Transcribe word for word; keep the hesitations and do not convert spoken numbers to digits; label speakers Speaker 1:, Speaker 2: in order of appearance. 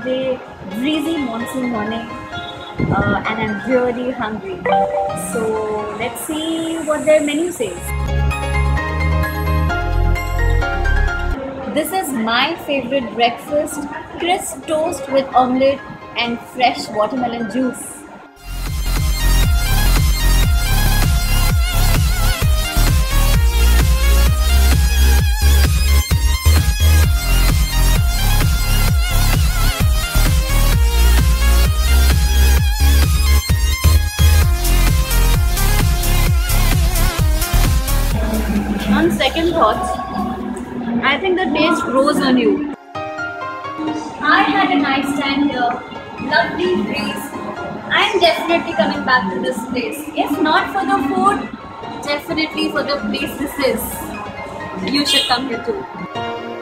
Speaker 1: Saturday, breezy monsoon morning, uh, and I'm really hungry. So let's see what their menu says. This is my favorite breakfast: crisp toast with omelette and fresh watermelon juice. On second thoughts, I think the taste grows on you. I had a nice time here, lovely breeze. I am definitely coming back to this place. If not for the food, definitely for the place this is. You should come here too.